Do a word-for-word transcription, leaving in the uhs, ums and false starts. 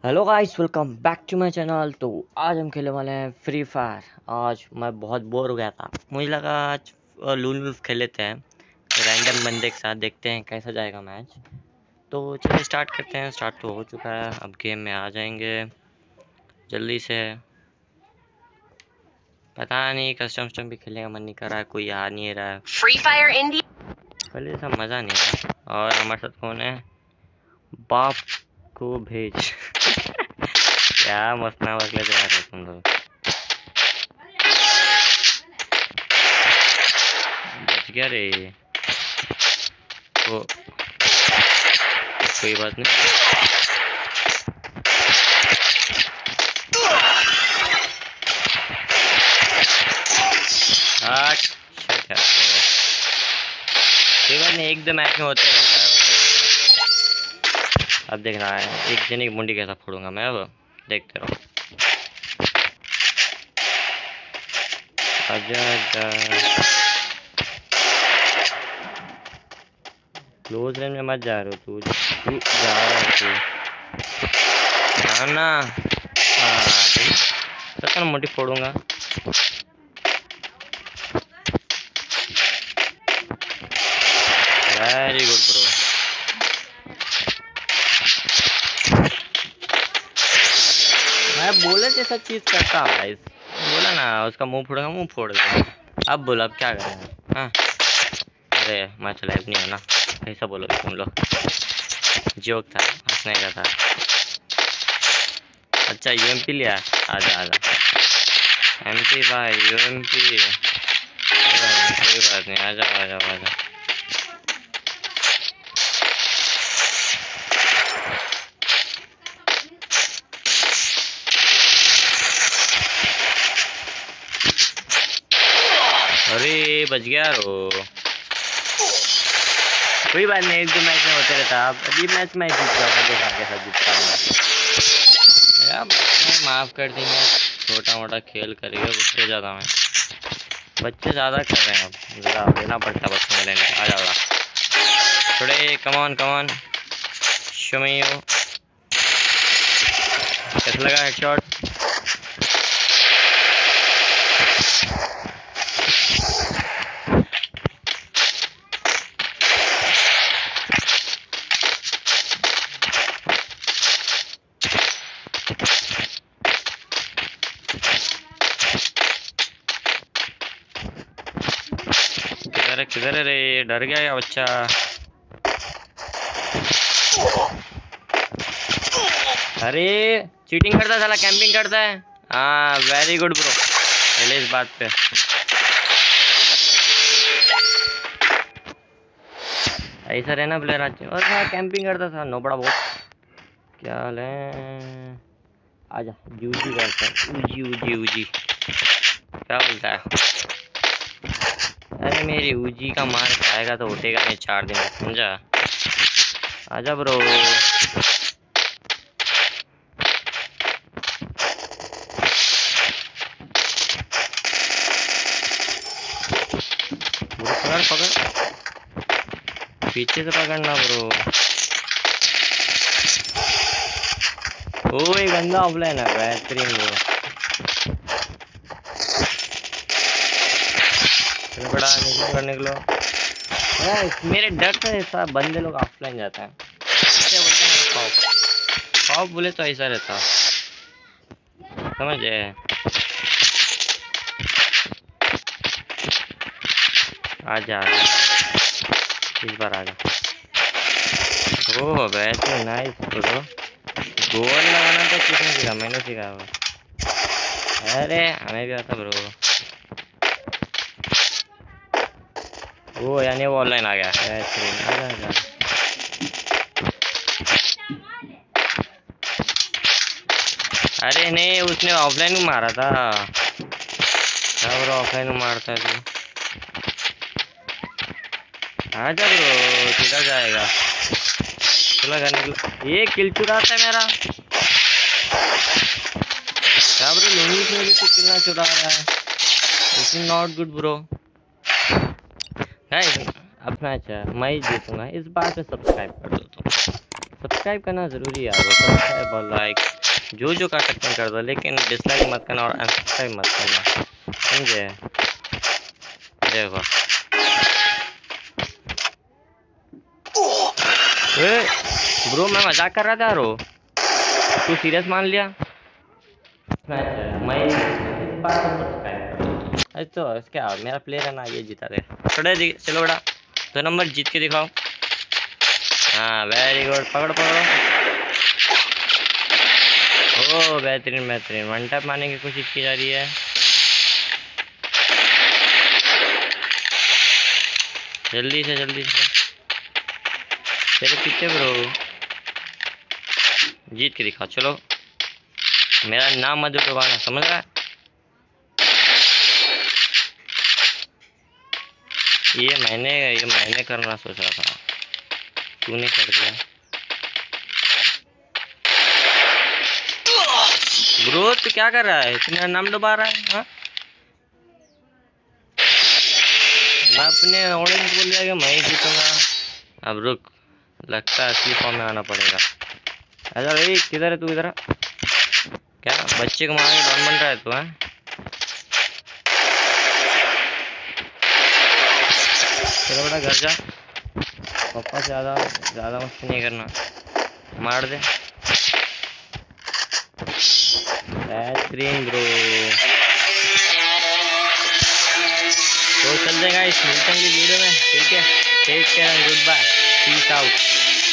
Hello guys, welcome back to my channel. तो आज हम खेलने वाले हैं फ्री फायर। आज मैं बहुत बोर हो गया था, मुझे लगा आज लून वूल्फ खेल लेते हैं रैंडम बंदे के साथ, देखते हैं कैसा जाएगा मैच। तो चलिए स्टार्ट करते हैं। स्टार्ट तो हो चुका है, अब गेम में आ जाएंगे जल्दी से। पता नहीं कस्टम स्टम भी खेलने का मन नहीं कर रहा है, कोई आ नहीं रहा है। फ्री फायर इंडिया पहले ऐसा मज़ा नहीं है। और हमारे साथ कौन है? बाप को भेज क्या मस्त नाम रख लेते यार तुम लोग। बच गया रे वो, कोई बात नहीं। हाँ shit यार, कोई बात नहीं, एक दो मैच में होते रहता है। अब देखना है एक जने की मुंडी कैसा फोड़ूंगा मैं, अब देखते रहो। आजा आजा, क्लोज रेंज में मत जा रहे हो तू, तू जा रहा है तू ना ना। हाँ देखो ना, मुंडी फोड़ूंगा। Very good bro. मैं बोला जैसा चीज करता है, बोला ना उसका मुंह फोड़ेगा, मुंह फोड़ देगा। अब बोलो अब क्या करें? हाँ अरे मैच लाइव नहीं है ना, ऐसा बोलोगे तुम लोग। जोक था, हंसने का था। अच्छा यूएमपी लिया, आजा आजा एमपी भाई, यूएमपी कोई बात नहीं, आजा आजा आजा। अरे बच गया रो, कोई बात नहीं, एक दो मैच में होते रहता। अब अभी मैच में जीत जाऊंगा, देखा के साथ जीतता हूँ यार। माफ कर देंगे, छोटा मोटा खेल करेगा, उससे ज़्यादा मैं बच्चे ज़्यादा कर रहे हैं। अब ज़रा देना पड़ता है बच्चों में लेने। आ जाओ थोड़े, कमान कमान शमियो। कैसा लगा हेडशॉट? किधर किधर रे, डर गया या बच्चा? अरे चीटिंग करता है साला, कैंपिंग करता है। हाँ वेरी गुड ब्रो, पहले इस बात पे। ऐसा रहना प्लेयर अच्छे। और हाँ कैंपिंग करता था, नो बड़ा बहुत। क्या हाल है? आजा यूजी करता है, उजी उजी उजी क्या बोलता है? अरे मेरी उजी का मार खाएगा तो उठेगा नहीं चार दिन, समझा? आजा ब्रो। पकड़ पकड़, पीछे से पकड़ना ब्रो। ओ एक गंदा ऑफलाइन है, बेहतरीन ब्रो। चलो बड़ा निकलो निकलो। मेरे डर से ऐसा बंदे लोग ऑफलाइन जाता है, क्या बोलते हैं खौफ। खौफ बोले तो ऐसा रहता, समझे? आजा इस बार आजा। ओह बेहतरीन, नाइस ब्रो। गोल लगाना तो किसने सीखा? मैंने सीखा वो। अरे हमें भी आता ब्रो। वो यानी वो ऑनलाइन आ गया, बेहतरीन। आजा आजा। अरे नहीं, उसने ऑफलाइन में मारा था। क्या ब्रो ऑफलाइन में मारता है तू? आजा ब्रो, किधर जाएगा? चला करने के लिए ये किल चुराता है मेरा। क्या ब्रो लूंगी में भी तो कितना चुरा रहा है, this is not good bro. Guys अब मैच है, मैं ही जीतूंगा इस बार में, सब्सक्राइब कर दो तुम। सब्सक्राइब करना जरूरी है यार, सब्सक्राइब और लाइक जो जो कर सकते हैं कर दो, लेकिन डिसलाइक मत करना और अनसब्सक्राइब मत करना, समझे? देखो ब्रो मैं मजाक कर रहा था रो, तू सीरियस मान लिया? मैं इस बात को सब्सक्राइब कर, अरे तो क्या मेरा प्लेयर है ना, ये जीता दे थोड़ा जी, चलो बड़ा दो नंबर जीत के दिखाओ। हाँ वेरी गुड, पकड़ो पकड़ो, ओ बेहतरीन बेहतरीन, वन टैप मारने की कोशिश की जा रही है। जल्दी से जल्दी से, चलो पीछे ब्रो, जीत के दिखाओ। चलो मेरा नाम मत डुबाना, समझ रहा है? ये मैंने ये मैंने करना सोच रहा था, तूने कर दिया ब्रो। तू क्या कर रहा है, तू मेरा नाम डुबा रहा है? हाँ मैं अपने ऑडियंस बोल दिया कि मैं ही जीतूंगा। अब रुक, लगता है असली फॉर्म में आना पड़ेगा। अच्छा भाई किधर है तू, इधर क्या बच्चे को मार के डॉन बन रहा है तू? है चलो बेटा घर जा, पापा से ज़्यादा ज़्यादा मस्ती नहीं करना, मार दे। बेहतरीन ब्रो, तो चल जाएगा इस मिलते हैं वीडियो में, ठीक है? Take care and goodbye, peace out.